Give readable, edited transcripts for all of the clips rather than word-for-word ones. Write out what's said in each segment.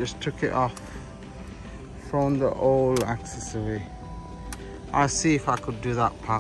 just took it off from the old accessory. I'll see if I could do that part.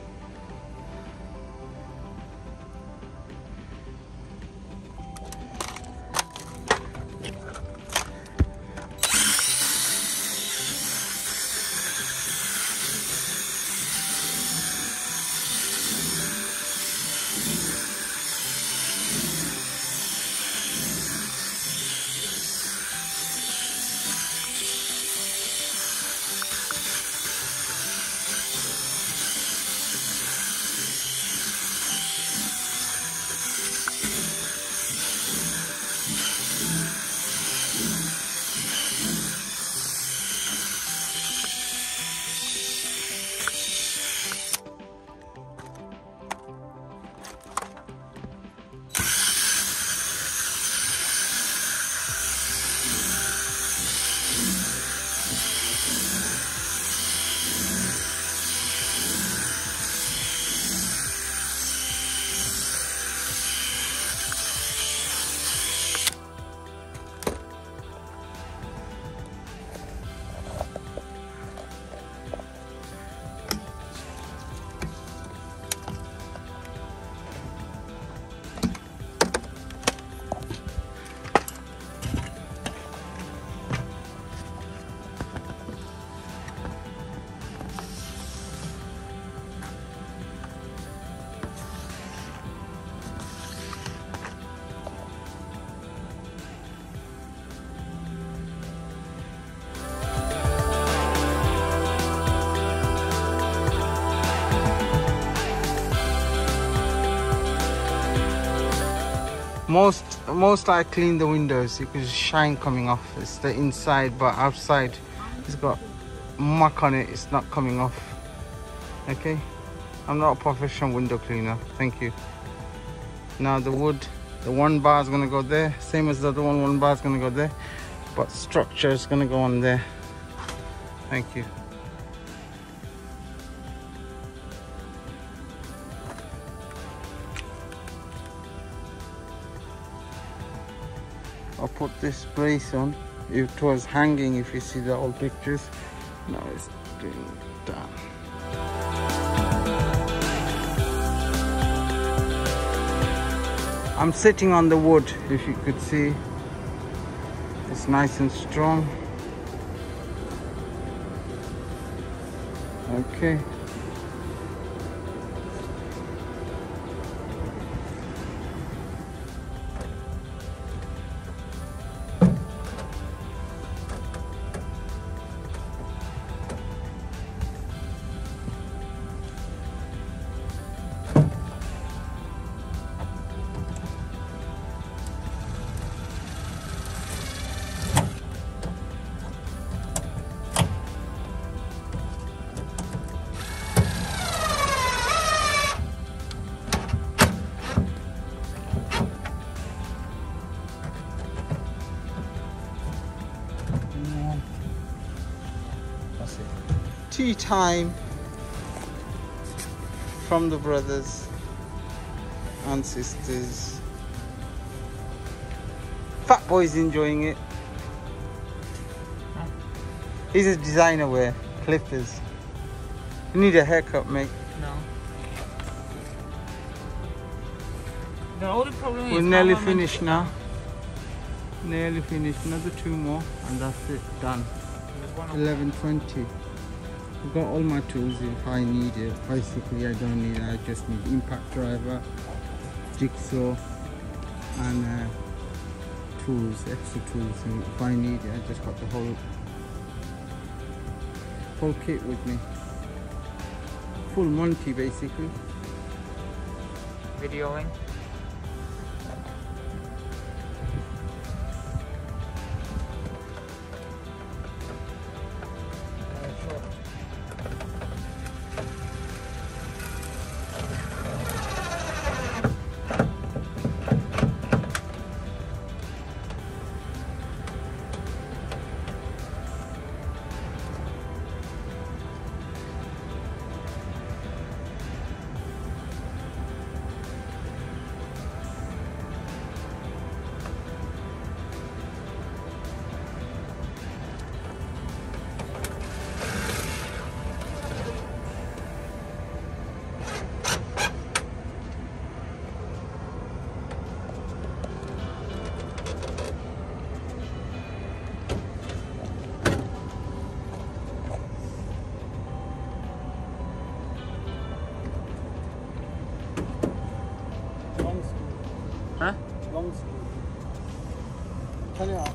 Most I clean the windows, you can shine coming off. It's the inside, but outside it's got muck on it, it's not coming off. Okay, I'm not a professional window cleaner, thank you. Now the wood, the one bar is gonna go there, same as the other one bar is gonna go there, but structure is gonna go on there. Thank you. I'll put this brace on. It was hanging, if you see the old pictures. Now it's doing down. I'm sitting on the wood, if you could see. It's nice and strong. Okay. Tea time from the brothers and sisters. Fat boy's enjoying it. He's a designer wear, clippers. You need a haircut, mate. No. The only problem is we're nearly finished now. Nearly finished. Another 2 more and that's it, done. 11:20. I've got all my tools if I need it. Basically I don't need it, I just need impact driver, jigsaw and tools, extra tools. And if I need it, I just got the whole kit with me. Full Monty basically. Videoing. Turn it off.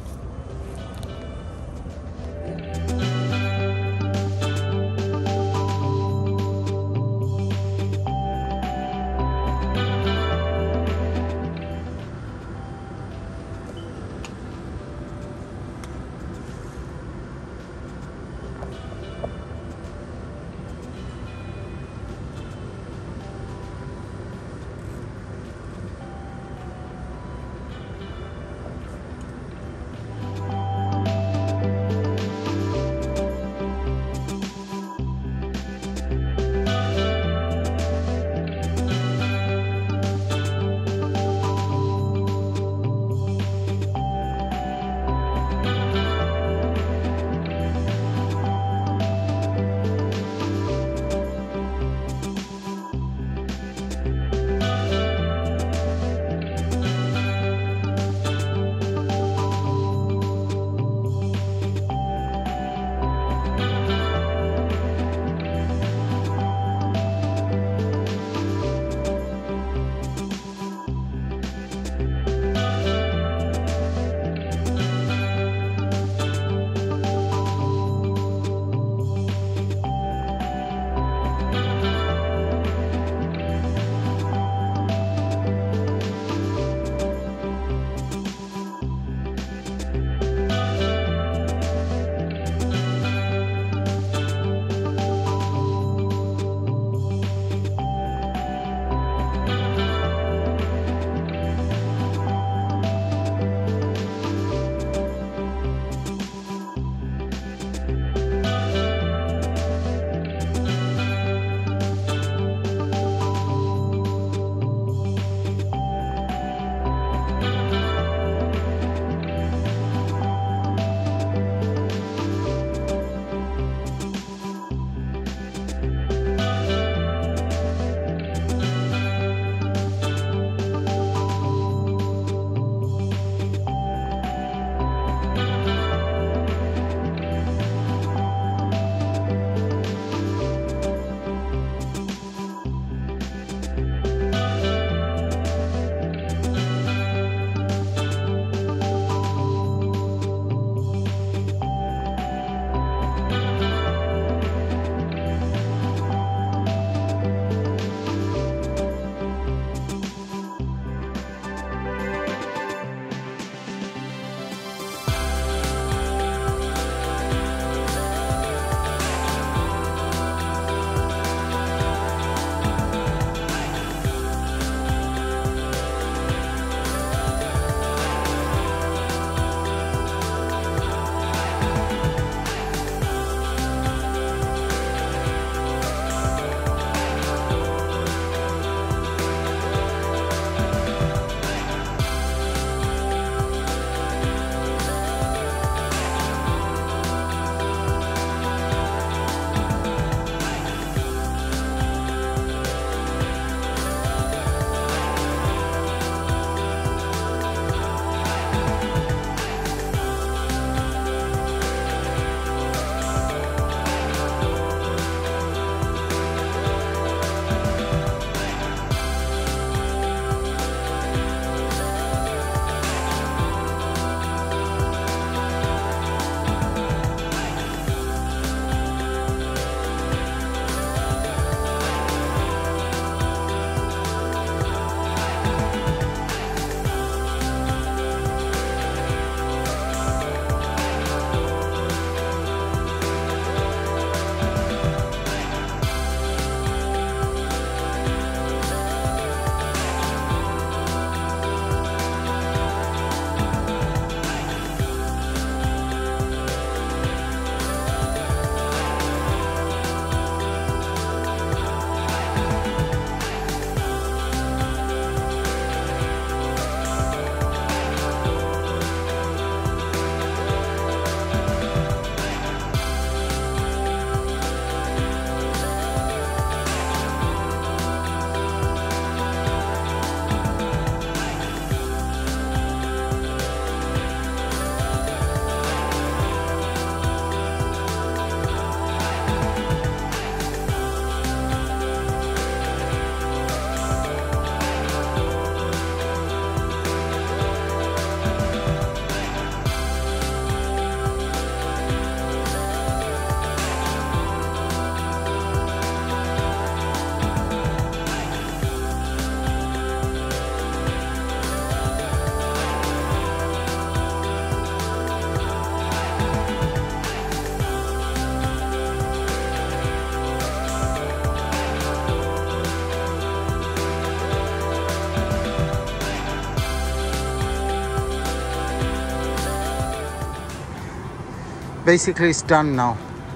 basically it's done now.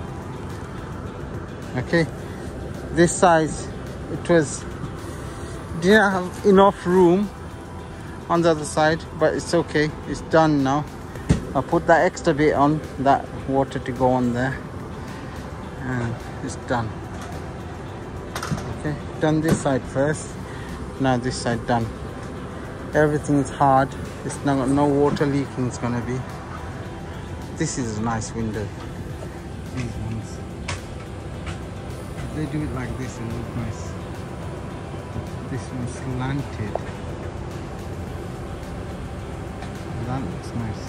Okay, this size, it was didn't have enough room on the other side, but it's okay, it's done now. I put that extra bit on, that water to go on there, and it's done. Okay, done this side first, now this side done. Everything is hard, it's not, no water leaking is gonna be. This is a nice window, these ones. If they do it like this, it looks nice. This one's slanted. That looks nice.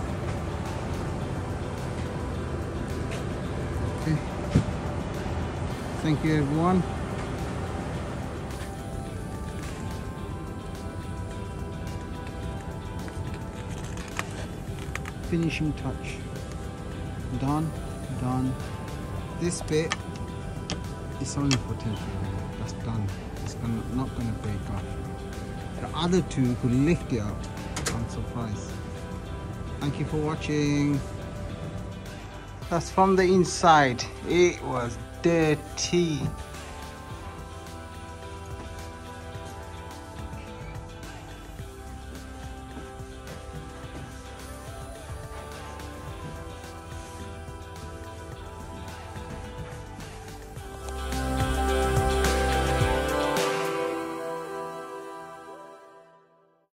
Okay. Thank you everyone. Finishing touch. Done. This bit is only for temporary. That's done. It's not going to break off. The other two could lift it up. I'm surprised. Thank you for watching. That's from the inside. It was dirty.